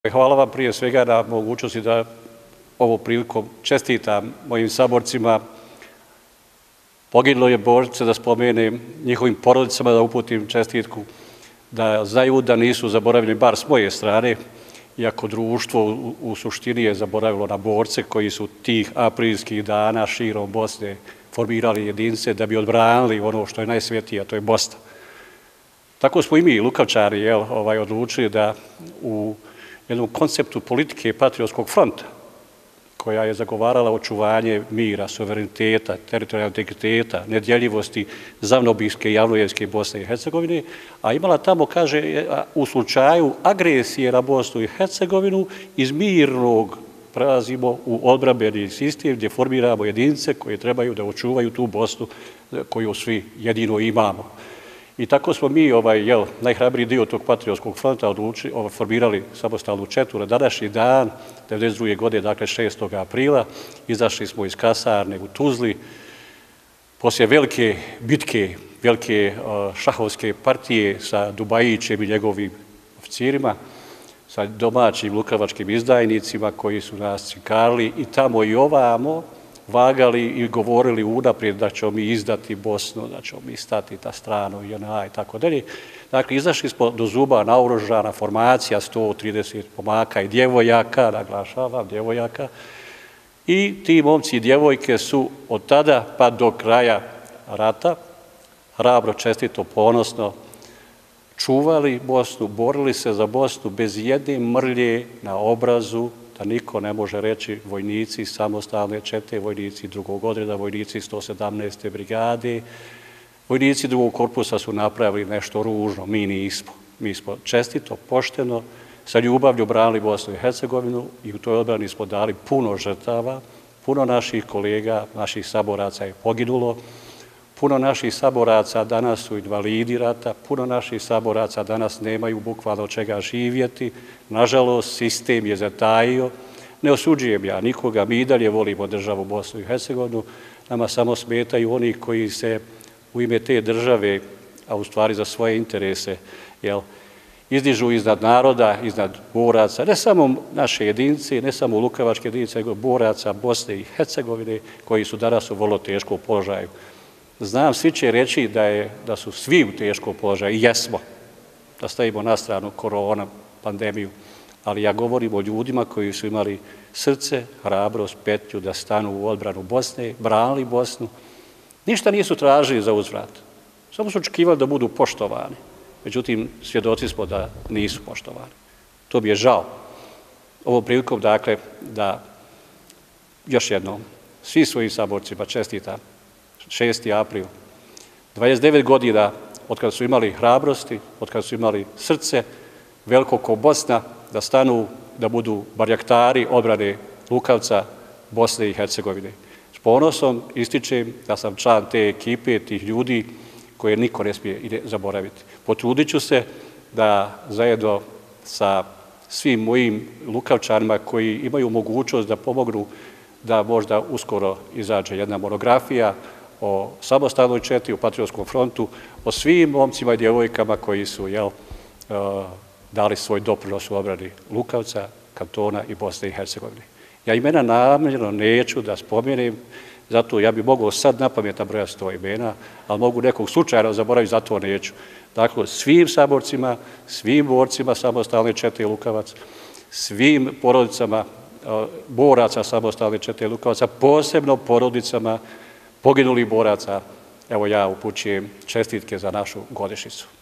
Hvala vam prije svega na mogućnosti da ovom prilikom čestitam mojim saborcima, poginule borce, da spomenem njihovim porodicama, da uputim čestitku, da znaju da nisu zaboravljeni, bar s moje strane, iako društvo u suštini je zaboravilo na borce koji su tih aprilskih dana širom Bosne formirali jedinice da bi odbranili ono što je najsvetije, a to je Bosna. Tako smo i mi, Lukavčani, odlučili da u jednom konceptu politike Patriotskog fronta, koja je zagovarala očuvanje mira, suvereniteta, teritorijalnog integriteta, nedjeljivosti Zavnobijske i Javnojevske Bosne i Hercegovine, a imala tamo, kaže, u slučaju agresije na Bosnu i Hercegovinu, iz mirnog prelazimo u odbrambeni sistem gdje formiramo jedinice koje trebaju da očuvaju tu Bosnu koju svi jedino imamo. I tako smo mi, najhrabriji dio tog Patriotskog fronta formirali samostalnu četu na današnji dan, 1992. godine, dakle 6. aprila. Izašli smo iz kasarne u Tuzli. Poslije velike bitke, velike šahovske partije sa Dubajićem i njegovim oficirima, sa domaćim lukavačkim izdajnicima koji su nas cikarili i tamo i ovamo vagali i govorili unaprijed da ćemo mi izdati Bosnu, da ćemo mi stati na stranu JNA i tako dalje. Dakle, izašli smo do zuba naoružana formacija, 130 momaka i djevojaka, naglašavam, djevojaka, i ti momci i djevojke su od tada pa do kraja rata hrabro, čestito, ponosno čuvali Bosnu, borili se za Bosnu bez jedne mrlje na obrazu, da niko ne može reći vojnici samostalne čete, vojnici drugog odreda, vojnici 117. brigade, vojnici drugog korpusa su napravili nešto ružno, mi nismo. Mi smo čestito, pošteno, sa ljubavlju branili Bosnu i Hercegovinu i u toj odbrani smo dali puno žrtava, puno naših kolega, naših saboraca je poginulo, puno naših saboraca danas su invalidi rata, puno naših saboraca danas nemaju bukvalno čega živjeti. Nažalost, sistem je zatajio. Ne osuđujem ja nikoga, mi i dalje volimo državu Bosnu i Hercegovinu. Nama samo smetaju oni koji se u ime te države, a u stvari za svoje interese, izdižu iznad naroda, iznad boraca, ne samo naše jedinice, ne samo lukavačke jedinice, nego boraca Bosne i Hercegovine koji su danas u vrlo teškom položaju. Znam, svi će reći da su svi u teškom položaju, i jesmo, da stavimo na stranu korona, pandemiju, ali ja govorim o ljudima koji su imali srce, hrabrost, petlju da stanu u odbranu Bosne, branili Bosnu, ništa nisu tražili za uzvrat, samo su očekivali da budu poštovani, međutim, svjedoci smo da nisu poštovani. To mi je žao. Ovom prilikom, dakle, da još jednom svi svojim saborcima čestitam 6. april, 29 godina od kada su imali hrabrosti, od kada su imali srce, veliko ko Bosna, da stanu, da budu barjaktari odbrane Lukavca, Bosne i Hercegovine. S ponosom ističem da sam član te ekipe, tih ljudi koje niko ne smije zaboraviti. Potrudit ću se da zajedno sa svim mojim Lukavčanima koji imaju mogućnost da pomognu da možda uskoro izađe jedna monografija o samostalnoj četi, o Patriotskom frontu, o svim momcima i djevojkama koji su dali svoj doprinos u obrani Lukavca, kantona i Bosne i Hercegovine. Ja imena namjerno neću da spomenem, zato ja bi mogao sad napamet nabrojati 100 imena, ali mogu nekog slučajno zaboraviti, zato neću. Dakle, svim saborcima, svim borcima samostalne čete Lukavac, svim porodicama boraca samostalne čete Lukavaca, posebno porodicama poginulih boraca, evo ja upućujem čestitke za našu godišnjicu.